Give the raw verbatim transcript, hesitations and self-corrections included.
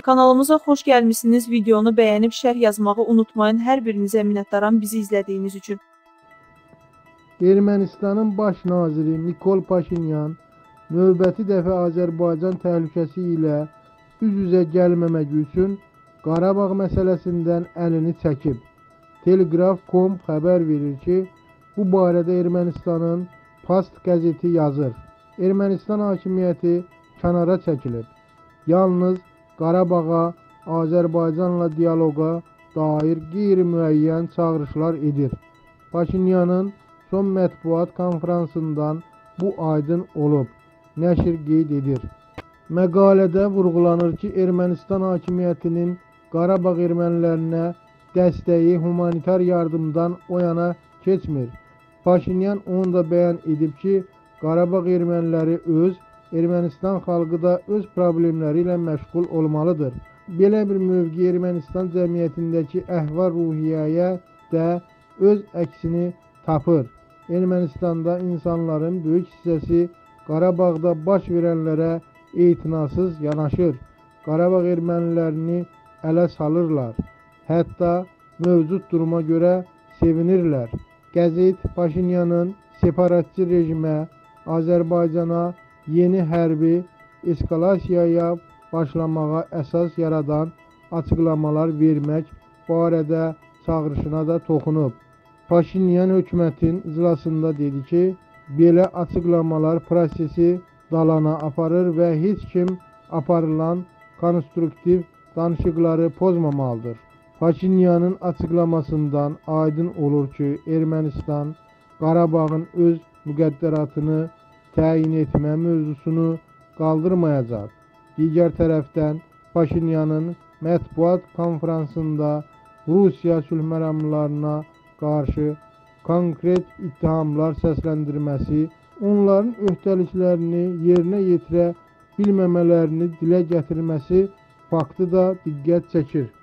Kanalımıza xoş gəlmişsiniz. Videonu bəyənib şərh yazmağı unutmayın. Hər birinizə minnətdaram bizi izlədiyiniz üçün. Ermənistanın baş naziri Nikol Paşinyan növbəti dəfə Azərbaycan təhlükəsi ilə üz-üzə gəlməmək üçün Qarabağ məsələsindən əlini çəkib. Telegraf nöqtə com xəbər verir ki, bu barədə Ermənistanın Past qəzeti yazır. Ermənistan hakimiyyəti kənara çəkilib. Yalnız Qarabağa, Azərbaycanla dialoqa dair qeyri-müəyyən çağırışlar edir. Paşinyanın son mətbuat konferansından bu aydın olub, nəşr qeyd edir. Məqalədə vurğulanır ki, Ermənistan hakimiyyətinin Qarabağ ermənilərinə dəstəyi humanitar yardımdan o yana keçmir. Paşinyan onu da bəyan edib ki, Qarabağ erməniləri öz, Ermənistan xalqı da öz problemləri ilə məşğul olmalıdır. Belə bir mövqe Ermənistan cəmiyyətindəki əhval-ruhiyyəyə də öz əksini tapır. Ermənistanda insanların böyük hissəsi Qarabağda baş verənlərə etinasız yanaşır. Qarabağ ermənilərini ələ salırlar. Hətta mövcud duruma görə sevinirlər. Qəzet Paşinyanın separatçı rejimə, Azərbaycana yeni hərbi eskalasiyaya başlamağa əsas yaradan açıqlamalar vermək barədə çağırışına da toxunub. Paşinyan hökumətin iclasında dedi ki, belə açıqlamalar prosesi dalana aparır və heç kim aparılan konstruktiv danışıqları pozmamalıdır. Paşinyanın açıqlamasından aydın olur ki, Ermənistan Qarabağın öz müqəddəratını təyin etmə mövzusunu qaldırmayacaq. Digər tərəfdən Paşinyanın mətbuat konferansında Rusiya sülh məramlarına qarşı konkret ittihamlar səsləndirməsi, onların öhdəliklərini yerinə yetirə bilməmələrini dilə gətirməsi faktı da diqqət çəkir.